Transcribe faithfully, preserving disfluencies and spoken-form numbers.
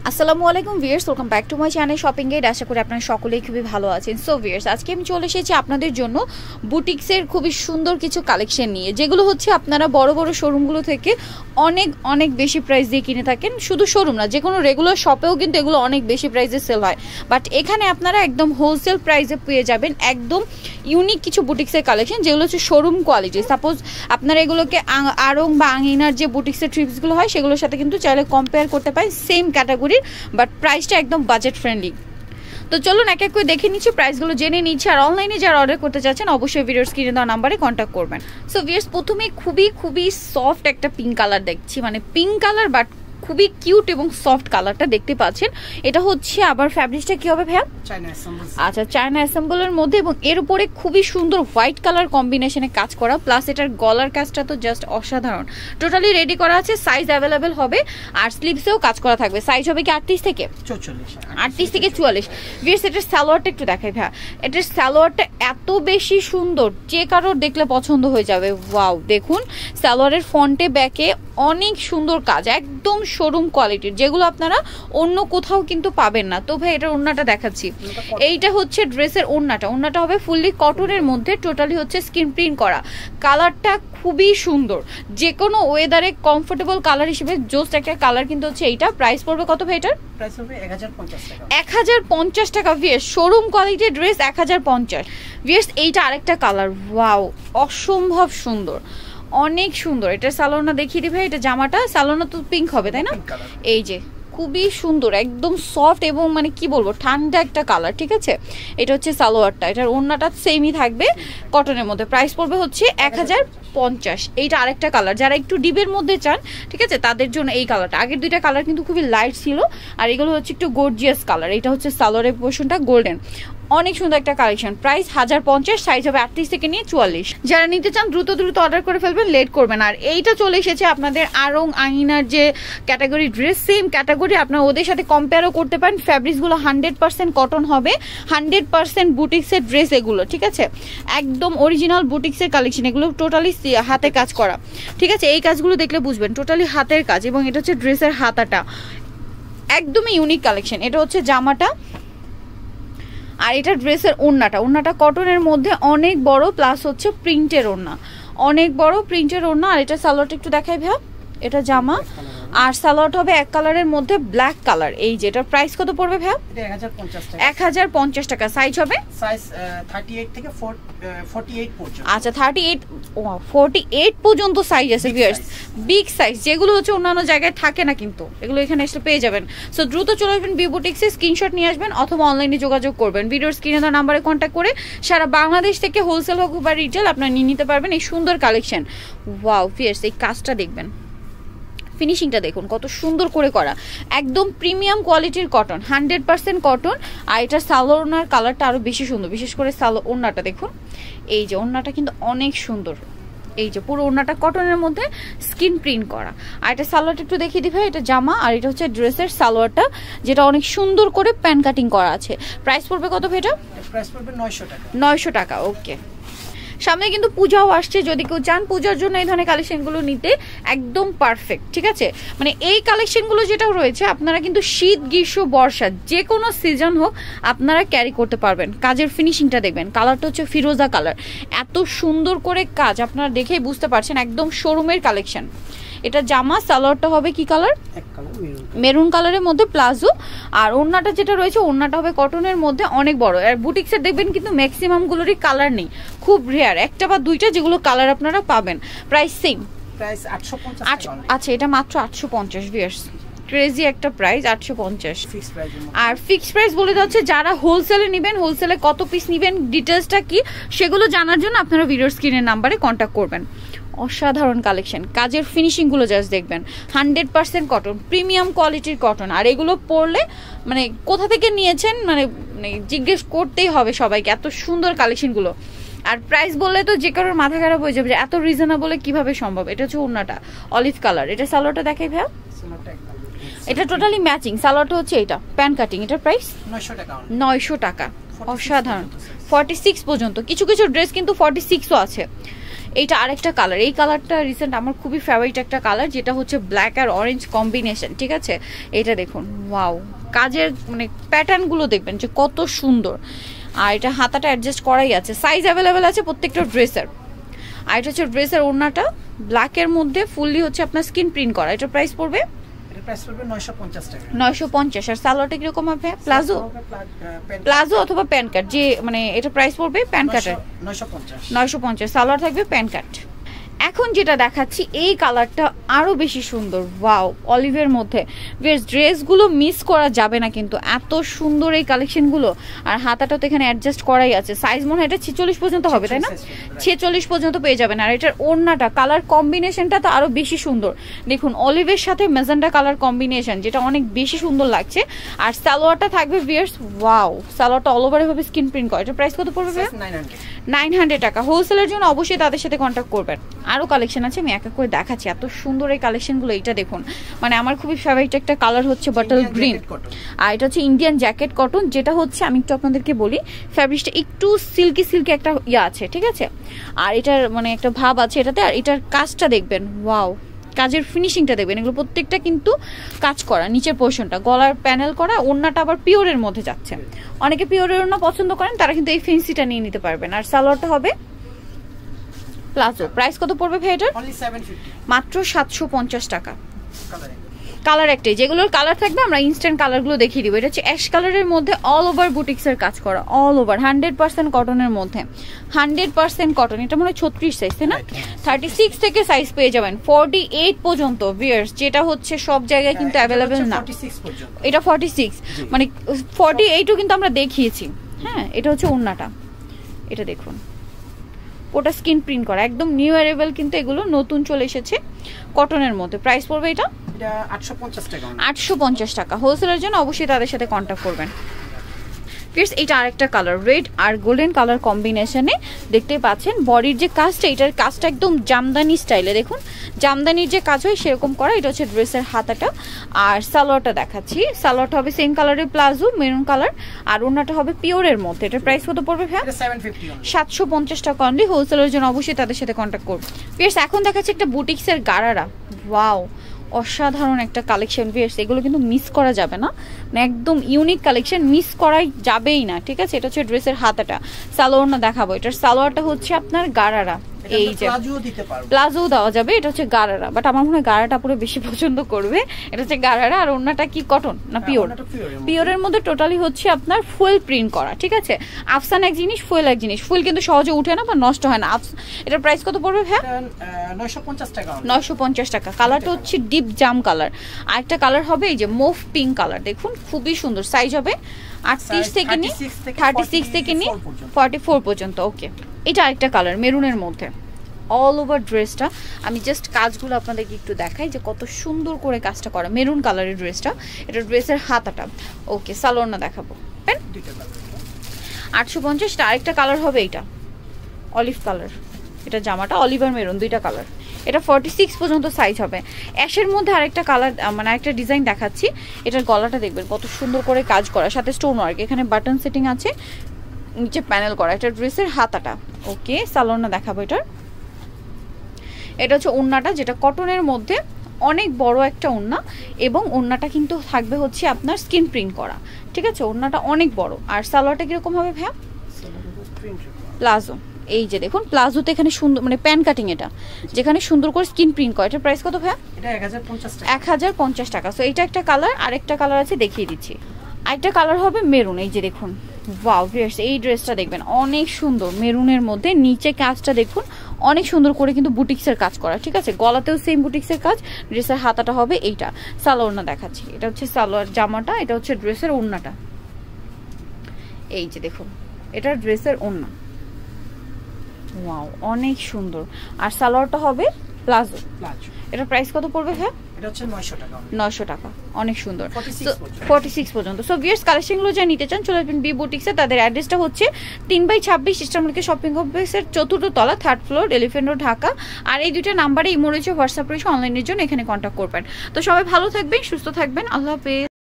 আসসালামু আলাইকুম viewers, welcome back to my channel shopping guide. আশা করি আপনারা সকলেই খুবই ভালো আছেন। সো ভিউয়ার্স, আজকে আমি চলে এসেছি আপনাদের জন্য বুটিক্সের খুবই সুন্দর কিছু কালেকশন নিয়ে, যেগুলো হচ্ছে আপনারা বড় বড় শোরুমগুলো থেকে অনেক অনেক বেশি প্রাইস দিয়ে কিনে থাকেন। শুধু শোরুম না, যে কোনো রেগুলার শপেও কিন্তু এগুলো অনেক বেশি প্রাইসে সেল হয়, বাট এখানে আপনারা একদম হোলসেল প্রাইসে পেয়ে যাবেন একদম ইউনিক কিছু বুটিক্সের কালেকশন, যেগুলো হচ্ছে শোরুম কোয়ালিটি। সাপোজ আপনারা এগুলোকে আড়ং বা আঙিনার যে বুটিক্সের ট্রিপসগুলো হয় সেগুলোর সাথে কিন্তু চাইলে কম্পেয়ার করতে পারেন, সেম ক্যাটাগরি, বাট প্রাইসটা একদম বাজেট ফ্রেন্ডলি। তো চলুন এক এক করে দেখে নিচ্ছি, প্রাইসগুলো জেনে নিচ্ছি। আর অনলাইনে যারা অর্ডার করতে চাচ্ছেন অবশ্যই ভিডিওর স্ক্রিনে দেওয়া নাম্বারে কন্ট্যাক্ট করবেন। সো ভিউয়ার্স, প্রথমে খুবই খুবই সফট একটা পিঙ্ক কালার দেখছি, মানে পিঙ্ক কালার বাট খুবই কিউট এবং সফট কালারটা দেখতে পাচ্ছেন। এটা হচ্ছে আবার ফ্যাব্রিকটা কি হবে ভাইয়া? China assemble. আচ্ছা, চায়না অ্যাসেম্বলের মধ্যে এবং এর উপরে খুবই সুন্দর হোয়াইট কালার কম্বিনেশনে কাজ করা, প্লাস এটার গলার কাজটা তো জাস্ট অসাধারণ। টোটালি রেডি করা আছে, সাইজ অ্যাভেলেবেল হবে আর স্লিভসেও কাজ করা থাকবে। সাইজ হবে কি আটত্রিশ থেকে চৌচল্লিশ, আটত্রিশ থেকে চুয়াল্লিশ। ভিউয়ার্স, এটার সালোয়ারটা একটু দেখাই ভাইয়া। এটার সালোয়ারটা এত বেশি সুন্দর, যে কারোর দেখলে পছন্দ হয়ে যাবে। ওয়াও, দেখুন সালোয়ারের ফ্রন্টে ব্যাকে অনেক সুন্দর কাজ, একদম শোরুম কোয়ালিটির, যেগুলো আপনারা অন্য কোথাও কিন্তু পাবেন না। তো ভাই এটার ওড়নাটা দেখাচ্ছি। এইটা হচ্ছে ড্রেসের ওড়নাটা। ওড়নাটা হবে ফুললি কটনের মধ্যে, টোটালি হচ্ছে স্ক্রিন প্রিন্ট করা। কালারটা খুবই সুন্দর, যে কোনো ওয়েদারে কমফোর্টেবল কালার হিসেবে জোস্ট একটা কালার কিন্তু হচ্ছে এইটা। প্রাইস পড়বে কত ভাই এটার? প্রাইস হবে এক হাজার পঞ্চাশ টাকা। এক হাজার পঞ্চাশ টাকা ভিউয়ার্স, শোরুম কোয়ালিটির ড্রেস এক হাজার পঞ্চাশ। ভিউয়ার্স, এইটা আরেকটা কালার, ওয়াও অসম্ভব সুন্দর, অনেক সুন্দর। এটা সালোনা দেখিয়ে দিবে। এটা জামাটা সালোনা তো পিঙ্ক হবে তাই না? এই যে খুবই সুন্দর, একদম সফট এবং মানে কি বলবো ঠান্ডা একটা কালার, ঠিক আছে। এটা হচ্ছে সালোয়ারটা, এটার ওড়নাটা সেমই থাকবে কটনের মধ্যে। প্রাইস পড়বে হচ্ছে এক হাজার পঞ্চাশ। এইটা আরেকটা কালার, যারা একটু ডিপের মধ্যে চান ঠিক আছে তাদের জন্য এই কালারটা। আগের দুইটা কালার কিন্তু খুবই লাইট ছিল, আর এগুলো হচ্ছে একটু গর্জিয়াস কালার। এটা হচ্ছে সালোয়ারের পোর্শনটা গোল্ডেন, অনেক সুন্দর একটা কালেকশন। প্রাইস হাজার পঞ্চাশ, সাইজ হবে আটত্রিশ থেকে নিয়ে চুয়াল্লিশ। যারা নিতে চান দ্রুত দ্রুত অর্ডার করে ফেলবেন, লেট করবেন। আর এইটা চলে এসেছে আপনাদের আড়ং আঙিনার যে ক্যাটাগরি ড্রেস, সেম ক্যাটাগরি, আপনারা ওদের সাথে কম্পেয়ারও করতে পারেন। ফ্যাব্রিক্সগুলো হান্ড্রেড পার্সেন্ট কটন হবে, হান্ড্রেড পার্সেন্ট বুটিক্সের ড্রেস এগুলো, ঠিক আছে। একদম অরিজিনাল বুটিক্সের কালেকশন, এগুলো টোটালি হাতে কাজ করা, ঠিক আছে। এই কাজগুলো দেখলে বুঝবেন টোটালি হাতের কাজ, এবং এটা হচ্ছে ড্রেসের হাতাটা, একদমই ইউনিক কালেকশন। এটা হচ্ছে জামাটা, আর এটা ড্রেসের ওড়নাটা। ওড়নাটা কটনের মধ্যে অনেক বড়, প্লাস হচ্ছে প্রিন্টের ওড়না, অনেক বড় প্রিন্টের ওড়না। আর এটা সালোয়ারটা একটু দেখাই ভাইয়া। এটা জামা আর সালোয়ারটা হবে এক কালারের মধ্যে ব্ল্যাক কালার। এই যে এটার প্রাইস কত পড়বে ভাইয়া? এক হাজার পঞ্চাশ টাকা। সাইজ হবে সাইজ থার্টি এইট থেকে ফর্টি এইট পর্যন্ত। আচ্ছা, থার্টি এইট ফর্টি এইট পর্যন্ত সাইজ আছে ভিউয়ার্স, বিগ সাইজ, যেগুলো হচ্ছে অন্যান্য জায়গায় থাকে না, কিন্তু এগুলো এখানে এসে পেয়ে যাবেন। সো দ্রুত চলে আসবেন বি বুটিক্সে, স্ক্রিনশট নিয়ে আসবেন অথবা অনলাইনে যোগাযোগ করবেন। ভিডিওর স্ক্রিনে দেওয়া নাম্বারে কন্ট্যাক্ট করে সারা বাংলাদেশ থেকে হোলসেল হোক বা রিটেল আপনারা নিয়ে নিতে পারবেন এই সুন্দর কালেকশন। ওয়াও ভিউয়ার্স, এই কাজটা দেখবেন, ফিনিশিংটা দেখুন কত সুন্দর করে করা, একদম প্রিমিয়াম কোয়ালিটির কটন, হান্ড্রেড পার্সেন্ট কটন। আর এটা সালোয়ার কালারটা আরো বেশি সুন্দর, বিশেষ করে সালো ওড়নাটা দেখুন। এই যে ওড়নাটা কিন্তু অনেক সুন্দর, এই যে পুরো ওড়নাটা কটনের মধ্যে স্কিন প্রিন্ট করা। আর এটা সালোয়ারটা একটু দেখিয়ে দিবে। এটা জামা, আর এটা হচ্ছে ড্রেসের সালোয়ারটা, যেটা অনেক সুন্দর করে প্যান কাটিং করা আছে। প্রাইস পড়বে কত ভাই এটা? প্রাইস পড়বে নয়শো টাকা। নয়শো টাকা, ওকে। সামনে কিন্তু পূজাও আসছে, যদি কেউ চান পূজার জন্য এই ধরনের কালেকশনগুলো নিতে একদম পারফেক্ট, ঠিক আছে। মানে এই কালেকশনগুলো যেটা রয়েছে আপনারা কিন্তু শীত গ্রীষ্ম বর্ষা যে কোনো সিজন হোক আপনারা ক্যারি করতে পারবেন। কাজের ফিনিশিংটা দেখবেন, কালারটা হচ্ছে ফিরোজা কালার, এত সুন্দর করে কাজ, আপনারা দেখেই বুঝতে পারছেন একদম শোরুমের কালেকশন। এটা জামা, সালোয়ারটা হবে কি কালার? মেরুন কালারের মধ্যে প্লাজো। আর ওড়নাটা যেটা রয়েছে ওড়নাটা হবে কটনের মধ্যে অনেক বড়। আর বুটিক্সের দেখবেন কিন্তু ম্যাক্সিমাম গুলোরই কালার নেই, খুব রেয়ার একটা বা দুইটা যেগুলো কালার আপনারা পাবেন। প্রাইস সেম, প্রাইস আটশো পঞ্চাশ। আচ্ছা, এটা মাত্র আটশো পঞ্চাশ ভিউয়ার্স, ক্রেজি একটা প্রাইস, আটশো পঞ্চাশ। আর ফিক্সড প্রাইস বলে যাচ্ছে, যারা হোলসেলে নেবেন হোলসেলে কত পিস নেবেন ডিটেলসটা কি সেগুলো জানার জন্য আপনারা ভিডিওর স্ক্রিনের নাম্বারে কন্ট্যাক্ট করবেন। অসাধারণ কালেকশন, কাজের ফিনিশিংগুলো জাস্ট দেখবেন, হান্ড্রেড পার্সেন্ট কটন, প্রিমিয়াম কোয়ালিটির কটন। আর এগুলো পরলে মানে কোথা থেকে নিয়েছেন মানে জিজ্ঞেস করতেই হবে সবাইকে, এত সুন্দর কালেকশনগুলো। আর প্রাইস বললে তো যে কারোর মাথা খারাপ হয়ে যাবে যে এত রিজনেবলে কিভাবে সম্ভব। এটা হচ্ছে ওড়নাটা অলিভ কালার। এটা সালোয়ারটা দেখাই ভাইয়া। এটা টোটালি ম্যাচিং, সালোয়ারটা হচ্ছে এটা প্যান কাটিং। এটার প্রাইস নয়শো টাকা। নয়শো টাকা, অসাধারণ। ফর্টি সিক্স পর্যন্ত, কিছু কিছু ড্রেস কিন্তু ফর্টি সিক্সও আছে। এইটা আরেকটা কালার, এই কালারটা রিসেন্ট আমার খুবই ফেভারিট একটা কালার, যেটা হচ্ছে ব্ল্যাক আর অরেঞ্জ কম্বিনেশন, ঠিক আছে। এটা দেখুন, ওয়াও, কাজের মানে প্যাটার্নগুলো দেখবেন যে কত সুন্দর। আর এটা হাতাটা অ্যাডজাস্ট করাই আছে, সাইজ অ্যাভেলেবেল আছে প্রত্যেকটা ড্রেসের। আর এটা হচ্ছে ড্রেসের ওড়নাটা ব্ল্যাকের মধ্যে ফুললি হচ্ছে আপনার স্কিন প্রিন্ট করা। এটার প্রাইস পড়বে নয়শো পঞ্চাশ টাকা। নয়শো পঞ্চাশ। আর সালোয়ারটা কিরকম হবে? প্লাজো প্লাজো অথবা প্যান্ট কাট, যে মানে এটা প্রাইস পড়বে প্যান্ট কাটের নয়শো পঞ্চাশ, সালোয়ার থাকবে প্যান্ট কাট। এখন যেটা দেখাচ্ছি এই কালারটা আরো বেশি সুন্দর, ওয়াও, অলিভের মধ্যে। বেশ ড্রেসগুলো মিস করা যাবে না কিন্তু, এত সুন্দর এই কালেকশনগুলো। আর হাতাটা তো এখানে অ্যাডজাস্ট করাই আছে, সাইজ মনে হয় এটা ছেচল্লিশ পর্যন্ত হবে, তাই না? ছেচল্লিশ পর্যন্ত পেয়ে যাবেন। আর এটার ওড়নাটা কালার কম্বিনেশনটা তো আরো বেশি সুন্দর, দেখুন অলিভের সাথে ম্যাজেন্টা কালার কম্বিনেশন, যেটা অনেক বেশি সুন্দর লাগছে। আর সালোয়ারটা থাকবে ভিউয়ার্স, ওয়াও, সালোয়ারটা অল ওভার ভাবে স্কিন প্রিন্ট করা। এটার প্রাইস কত পড়বে? নাইন হান্ড্রেড টাকা। হোলসেলের জন্য অবশ্যই তাদের সাথে কন্ট্যাক্ট করবেন। আরো কালেকশন আছে, আমি এক এক করে দেখাচ্ছি, এত সুন্দর এই কালেকশনগুলো। এটা দেখুন, মানে আমার খুবই ফেভারিট একটা কালার হচ্ছে বাটল গ্রিন, আর এটা হচ্ছে ইন্ডিয়ান জ্যাকেট কটন, যেটা হচ্ছে আমি একটু আপনাদেরকে বলি, ফ্যাব্রিকটা একটু সিল্কি সিল্কি একটা ইয়া আছে, ঠিক আছে। আর এটার মানে একটা ভাব আছে এটাতে। আর এটার কাজটা দেখবেন, ওয়াও, কাজের ফিনিশিংটা দেখবেন, এগুলো প্রত্যেকটা কিন্তু কাজ করা। নিচের পোর্শনটা গলার প্যানেল করা, ওড়নাটা আবার পিওরের মধ্যে যাচ্ছে। অনেকে পিওরের ওড়না পছন্দ করেন, তারা কিন্তু এই ফেন্সিটা নিয়ে নিতে পারবেন। আর সালোয়ারটা হবে প্লাজো। প্রাইস কত পড়বে ভাই এটার? মাত্র সাতশো পঞ্চাশ টাকা। কালার একটাই, যেগুলোর কালার থাকবে আমরা ইনস্ট্যান্ট কালারগুলো দেখিয়ে দিব। এটা হচ্ছে অ্যাশ কালারের মধ্যে অল ওভার বুটিক্সের কাজ করা, অল ওভার হান্ড্রেড পার্সেন্ট কটনের মধ্যে, হান্ড্রেড পার্সেন্ট কটন। এটা মনে হয় ছত্রিশ সাইজ, তাই না? থার্টি সিক্স থেকে সাইজ পেয়ে যাবেন ফর্টি এইট পর্যন্ত ভিউয়ার্স, যেটা হচ্ছে সব জায়গায় কিন্তু অ্যাভেলেবেল না। এটা ফর্টি সিক্স, মানে ফর্টি এইটও কিন্তু আমরা দেখিয়েছি। হ্যাঁ, এটা হচ্ছে ওড়নাটা, এটা দেখুন, ওটা স্কিন প্রিন্ট করা, একদম নিউ অ্যারাইভেল কিন্তু, এগুলো নতুন চলে এসেছে কটনের মধ্যে। প্রাইস পড়বে এটা আটশো পঞ্চাশ টাকা। হোলসেলের জন্য অবশ্যই তাদের সাথে কন্ট্যাক্ট করবেন। প্লিজ, এটা আরেকটা কালার, রেড আর গোল্ডেন কালার কম্বিনেশনে, দেখতেই পাচ্ছেন বডির যে কাজটা, এটার কাজটা একদম জামদানি স্টাইলে, দেখুন জামদানির যে কাজ হয় সেরকম করা। এটা হচ্ছে ড্রেসের হাতাটা। আর সালোয়ারটা দেখাচ্ছি, সালোয়ারটা হবে সেম কালারের প্লাজো মেরুন কালার, আর ওড়নাটা হবে পিওরের মধ্যে। এটার প্রাইস কত পড়বে ভাই? সাতশো পঞ্চাশ টাকা অনলি। হোলসেলের জন্য অবশ্যই তাদের সাথে কন্ট্যাক্ট করুন। প্লিজ, এখন দেখাচ্ছি একটা বুটিক্সের গারারা, ওয়াও, অসাধারণ একটা কালেকশন ভিউয়ার্স, এগুলো কিন্তু মিস করা যাবে না, মানে একদম ইউনিক কালেকশন, মিস করাই যাবেই না, ঠিক আছে। এটা হচ্ছে ড্রেসের হাতাটা, সালোয়ার না দেখাবো, এটার সালোয়ারটা হচ্ছে আপনার গারারা, এই যে প্লাজো দেওয়া যাবে। এটা হচ্ছে গারারা, বাট আমার মনে হয় গারাটা পুরো বেশি পছন্দ করবে। এটা হচ্ছে গারারা। আর ওড়নাটা কি কটন না পিওর? পিওরের মধ্যে টোটালি হচ্ছে আপনার ফুল প্রিন্ট করা, ঠিক আছে। আফসান এক জিনিস, ফুল এক জিনিস, ফুল কিন্তু সহজে উঠে না বা নষ্ট হয় না। এটার প্রাইস কত পড়বে ভাই? নয়শো পঞ্চাশ টাকা। কালারটা হচ্ছে ডিপ জাম কালার। আর একটা কালার হবে এই যে মুভ পিঙ্ক কালার, দেখুন খুবই সুন্দর। সাইজ হবে আটত্রিশ থেকে নিয়ে থার্টি সিক্স থেকে নিয়ে ফর্টি ফোর পর্যন্ত। ওকে, এটা আরেকটা কালার মেরুনের মধ্যে, অল ওভার ড্রেসটা। আমি জাস্ট কাজগুলো আপনাদেরকে একটু দেখাই যে কত সুন্দর করে কাজটা করা, মেরুন কালারের ড্রেসটা। এটা ড্রেসের হাতাটা। ওকে, সালোয়ার না দেখাবো, আটশো পঞ্চাশ। আরেকটা কালার হবে এইটা অলিভ কালার, এটা জামাটা অলিভ আর মেরুন দুইটা কালার। এটা ফর্টি সিক্স পর্যন্ত সাইজ হবে। অ্যাশের মধ্যে আরেকটা কালার, মানে আরেকটা ডিজাইন দেখাচ্ছি। এটার গলাটা দেখবেন কত সুন্দর করে কাজ করা, সাথে স্টোন ওয়ার্ক, এখানে বাটন সেটিং আছে, নিচে প্যানেল করা। এটা ড্রেসের হাতাটা। ওকে, সালোয়ার না দেখাবো এটার। এটা হচ্ছে ওড়নাটা, যেটা কটনের মধ্যে অনেক বড় একটা ওড়না, এবং ওড়নাটা কিন্তু থাকবে হচ্ছে আপনার স্কিন প্রিন্ট করা, ঠিক আছে। ওড়নাটা অনেক বড়। আর সালোয়ারটা কিরকম হবে ভাইয়া? প্লাজো, এই যে দেখুন প্লাজোতে এখানে সুন্দর মানে প্যান কাটিং, এটা যেখানে সুন্দর করে স্কিন প্রিন্ট করে। এটার প্রাইস কত ভাইয়া? এক হাজার পঞ্চাশ টাকা। সো এইটা একটা কালার, আরেকটা কালার আছে দেখিয়ে দিচ্ছি। আরেকটা কালার হবে মেরুন, এই যে দেখুন, ওয়াও ভিউয়ার্স, এই ড্রেসটা দেখবেন অনেক সুন্দর, মেরুনের মধ্যে নিচে কাজটা দেখুন অনেক সুন্দর করে কিন্তু বুটিক্সের কাজ করা, ঠিক আছে। গলাতেও সেম বুটিক্সের কাজ। ড্রেসের হাতাটা হবে এইটা। সালোয়ার না দেখাচ্ছি, এটা হচ্ছে সালোয়ার জামাটা, এটা হচ্ছে ড্রেসের ওড়নাটা, এই যে দেখুন, এটা ড্রেসের ওড়না, ওয়াও অনেক সুন্দর। আর সালোয়ারটা হবে প্লাজো। এটার প্রাইস কত পড়বে ভাই? এটা হচ্ছে নয়শো টাকা। নয়শো টাকা, অনেক সুন্দর। ফর্টি সিক্স পর্যন্ত। সো ভিউয়ার্স, কালেকশনগুলো যা নিতে চান চলে আসবেন বি বুটিক্সে। তাদের অ্যাড্রেসটা হচ্ছে তিন বাই ছাব্বিশ ইস্টার্নমার্কেট শপিং কমপ্লেক্সের চতুর্থ তলা, third floor, elephant road, Dhaka. আর এই দুইটা নাম্বারে ইমো রয়েছে, হোয়াটসঅ্যাপ রয়েছে, অনলাইনের জন্য এখানে কন্ট্যাক্ট করবেন। তো সবাই ভালো থাকবেন, সুস্থ থাকবেন, আল্লাহ হাফেজ।